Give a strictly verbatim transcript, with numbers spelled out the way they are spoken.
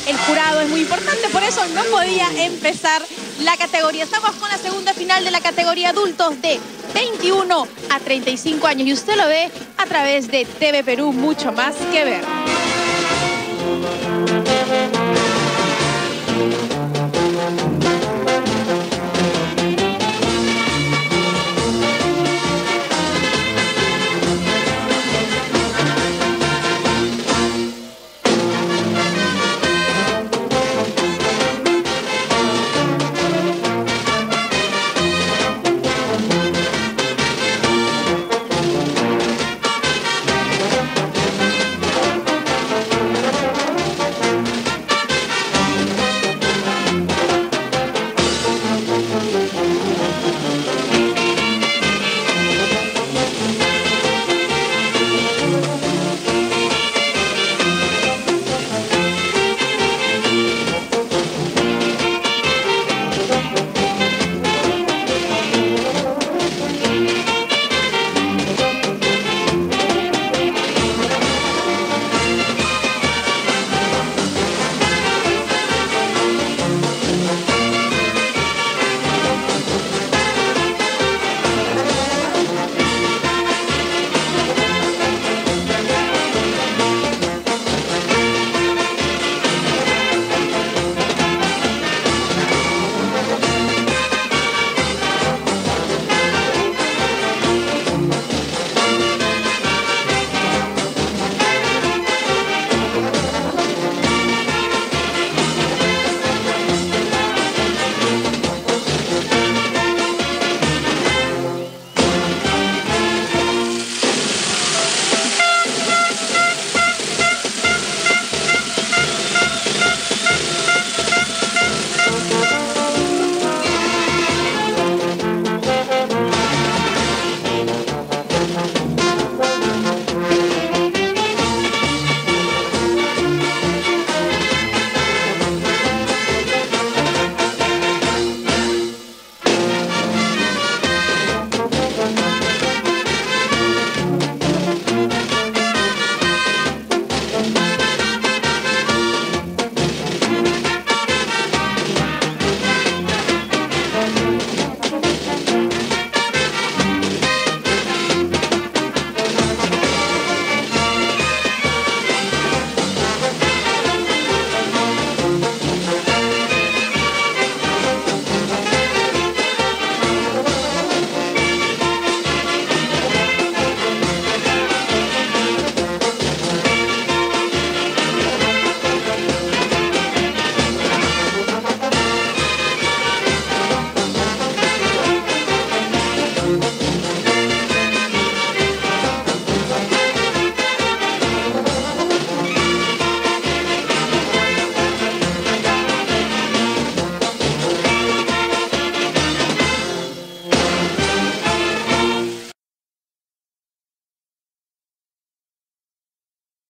el jurado es muy importante, por eso no podía empezar la categoría. Estamos con la segunda final de la categoría adultos de veintiuno a treinta y cinco años y usted lo ve a través de T V Perú, mucho más que ver.